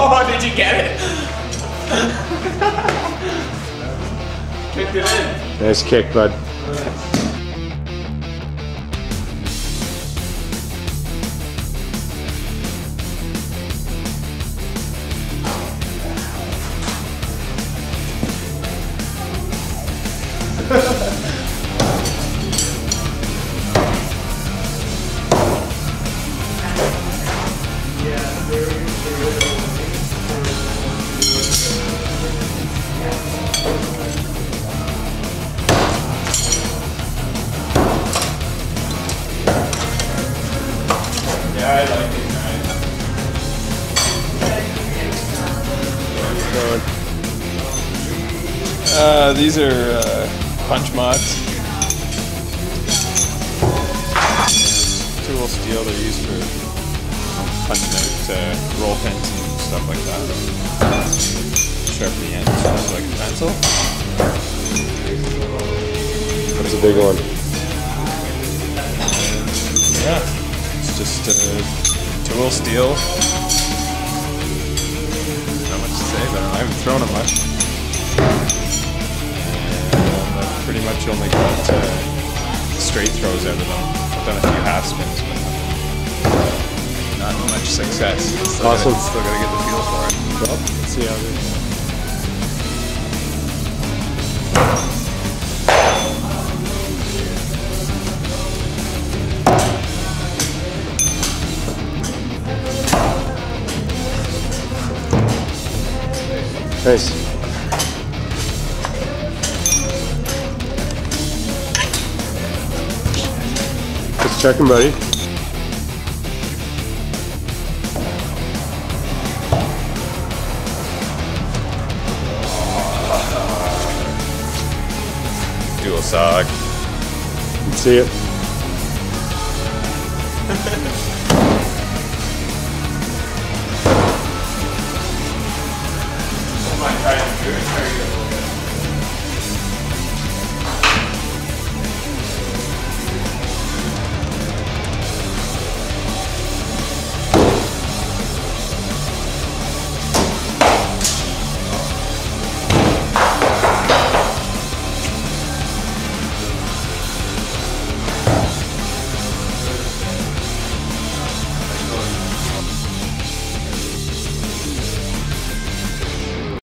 Oh, did you get it? Kicked it in. Nice kick, bud. Yeah, I like it, guys. These are punch mods. Tool steel they're used for punching out roll pins and stuff like that. Sharpen the end so it's like a pencil. That's a big one. Yeah. Just tool steel. Not much to say, but I haven't thrown it much. And I've pretty much only got straight throws out of them. I've done a few half spins, but not much success. Awesome. Still gotta get the feel for it. Well, let's see how it is. Nice. Just checking, buddy. Dual sog. Let's see it.